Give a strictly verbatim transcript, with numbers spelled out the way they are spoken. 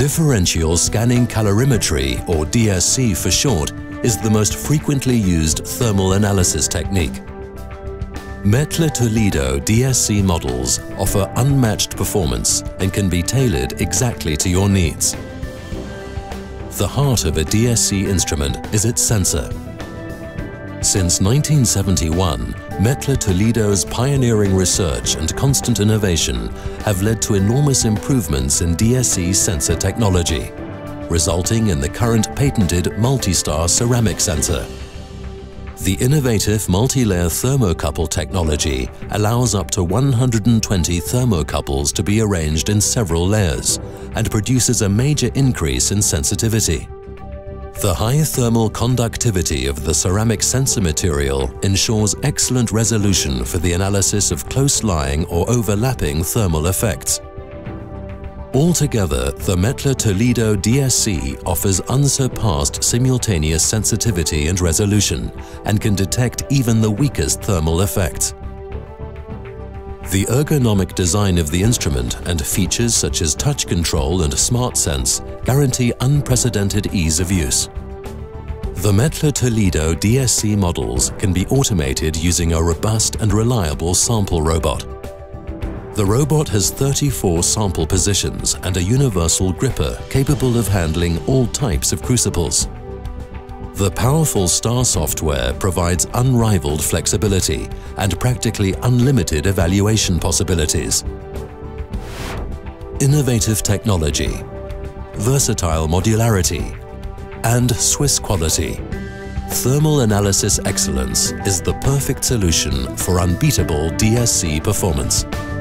Differential scanning calorimetry, or D S C for short, is the most frequently used thermal analysis technique. METTLER Toledo D S C models offer unmatched performance and can be tailored exactly to your needs. The heart of a D S C instrument is its sensor. Since nineteen seventy-one, METTLER Toledo's pioneering research and constant innovation have led to enormous improvements in D S C sensor technology, resulting in the current patented multi-star ceramic sensor. The innovative multi-layer thermocouple technology allows up to one hundred twenty thermocouples to be arranged in several layers and produces a major increase in sensitivity. The high thermal conductivity of the ceramic sensor material ensures excellent resolution for the analysis of close-lying or overlapping thermal effects. Altogether, the METTLER Toledo D S C offers unsurpassed simultaneous sensitivity and resolution and can detect even the weakest thermal effects. The ergonomic design of the instrument and features such as touch control and smart sense guarantee unprecedented ease of use. The METTLER Toledo D S C models can be automated using a robust and reliable sample robot. The robot has thirty-four sample positions and a universal gripper capable of handling all types of crucibles. The powerful STAR software provides unrivaled flexibility and practically unlimited evaluation possibilities. Innovative technology, versatile modularity, and Swiss quality. Thermal analysis excellence is the perfect solution for unbeatable D S C performance.